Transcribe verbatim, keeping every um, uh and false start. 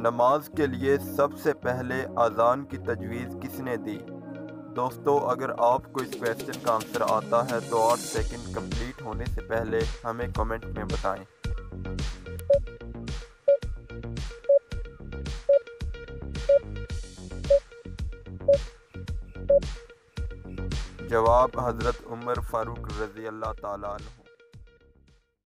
नमाज के लिए सबसे पहले अज़ान की तजवीज़ किसने दी? दोस्तों, अगर आपको इस क्वेश्चन का आंसर आता है तो आठ सेकंड कंप्लीट होने से पहले हमें कमेंट में बताएं। जवाब हज़रत उमर फ़ारूक रज़ी अल्लाह ताला अन्हु।